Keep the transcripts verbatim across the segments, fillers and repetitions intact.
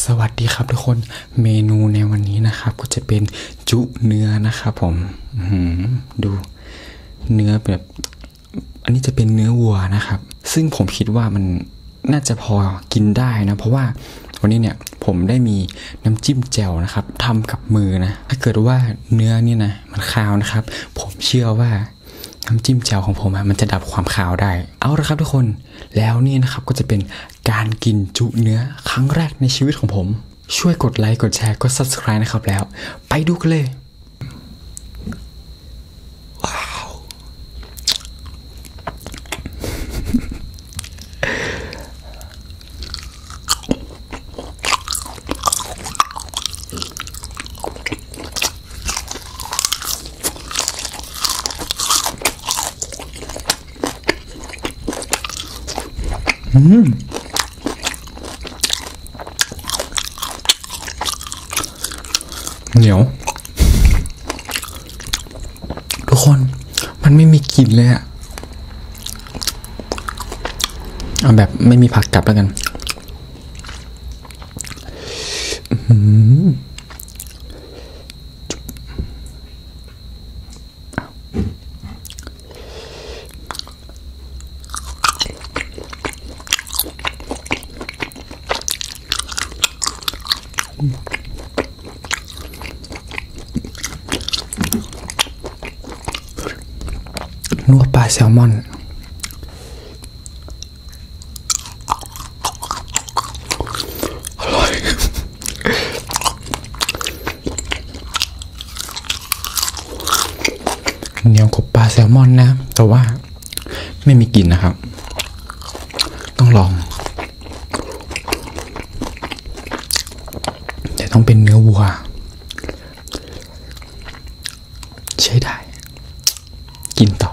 สวัสดีครับทุกคนเมนูในวันนี้นะครับก็จะเป็นจุเนื้อนะครับผมดูเนื้อแบบอันนี้จะเป็นเนื้อวัวนะครับซึ่งผมคิดว่ามันน่าจะพอกินได้นะเพราะว่าวันนี้เนี่ยผมได้มีน้ำจิ้มแจ่วนะครับทำกับมือนะถ้าเกิดว่าเนื้อนี่นะมันคาวนะครับผมเชื่อว่าน้ำจิ้มแจ่วของผมมันจะดับความคาวได้เอาละครับทุกคนแล้วนี่นะครับก็จะเป็นการกินจุเนื้อครั้งแรกในชีวิตของผมช่วยกดไลค์กดแชร์กด ซับสไครบ์ นะครับแล้วไปดูกันเลยว้าวอืมเหนียวทุกคนมันไม่มีกลิ่นเลยอะเอาแบบไม่มีผักกลับแล้วกันนัวปลาแซลมอนอร่อยเหนียวกว่าปลาแซลมอนนะแต่ว่าไม่มีกลิ่นนะครับต้องลองแต่ต้องเป็นเนื้อวัวใช้ได้กินต่อ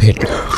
ผ็ด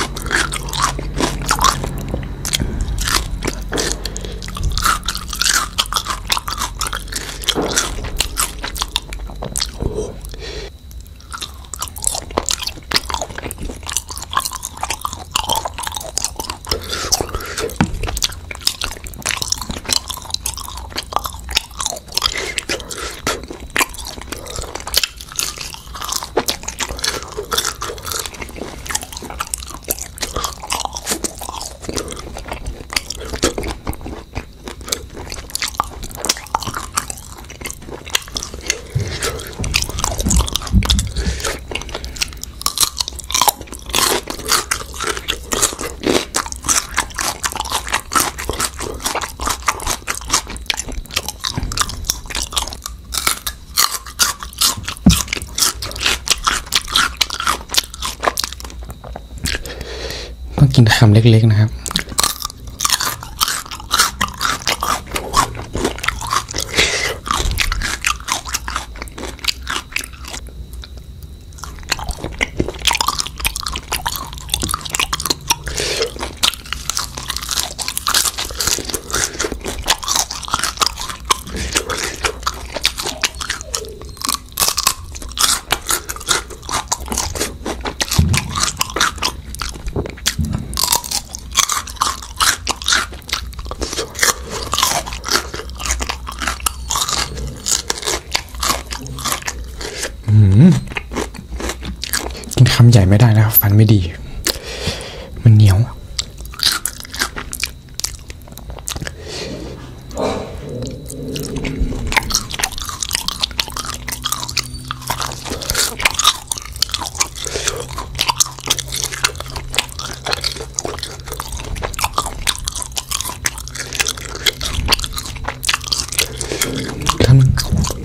ต้องกินคำเล็กๆนะครับกินคำใหญ่ไม่ได้นะครับฟันไม่ดีมันเหนียวท่าน